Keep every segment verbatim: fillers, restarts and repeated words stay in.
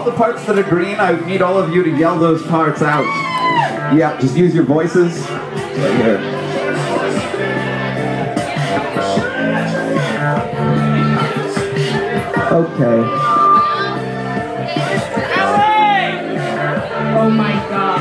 the parts that are green, I need all of you to yell those parts out. Yeah, just use your voices. Right here. Okay. Oh my God.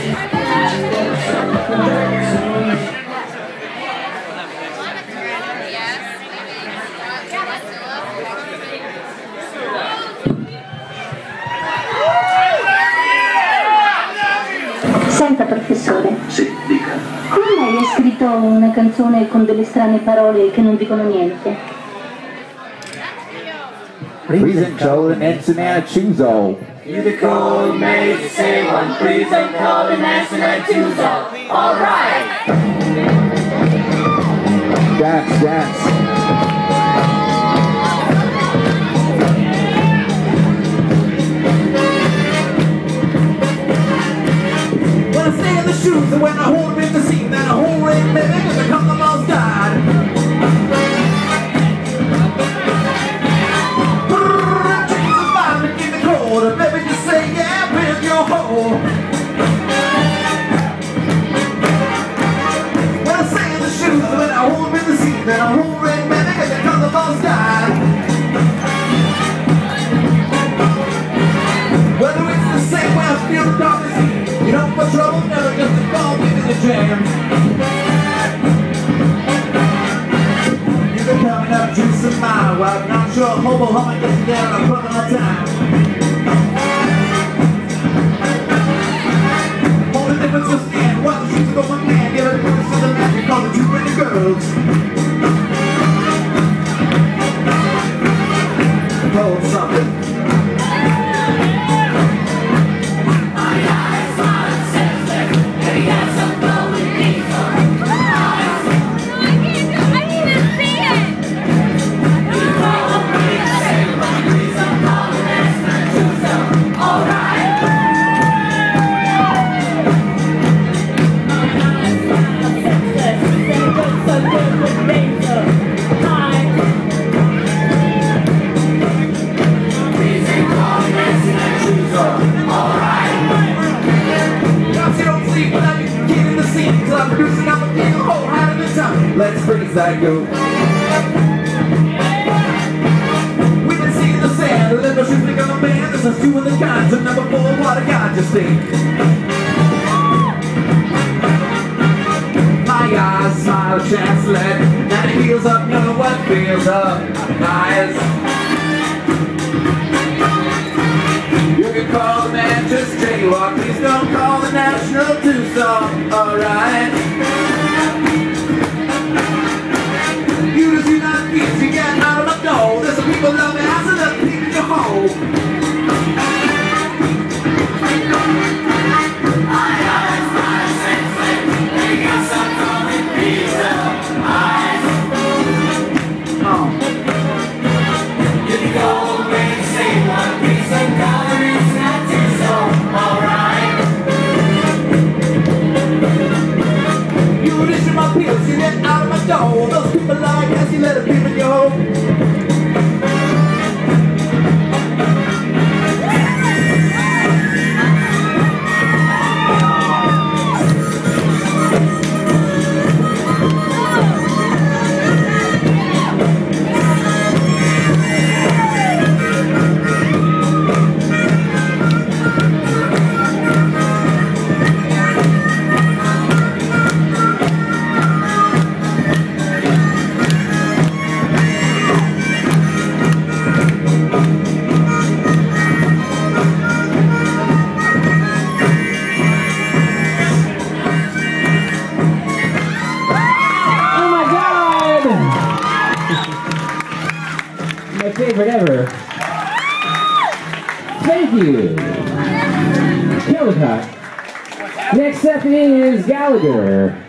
Senta, professore. Sì, dica. Come lei ha scritto una canzone con delle strane parole che non dicono niente? Prisencolinensinainciusol. You call me to say one, Prisencolinensinainciusol. All right. Dance, dance. When I stay in the shoes and when I hold them in the seat, then I hold it baby cause I come the most died. Change the vibe and give me cold, and baby just say yeah with your hole. When I stay in the shoes and when I hold them in the seat, then I hold it baby cause I come the most died. Whether it's the same way I feel the darkness, you know for trouble, never just a call, give me the jam. You've been coming up juicing my wife, I'm not sure hobo, how am I getting there on a criminal time? Only difference was stand, what the shoes go one man, give it a first to the man, you call it two pretty girls. Hold something. Let's freeze that goat. We've been seeing the sand, the little shoes make on the band. This is two of the kinds of number four, what a God just think. My eyes smile a chance let, and it heals up, know what feels up, eyes. You can call the man, just jaywalk. Please don't call the National two-song, alright. You just do not get to get out of my door. There's some people love me, I said that people in your hole. My eyes, my senses, they got some calling pizza eyes. Oh. You can go away and say one piece of color is not too so alright. You listen my pills, you get out of my door. Those people like as you let them people in your home. My favorite ever. Thank you. Kelldicott. Next up is Gallagher.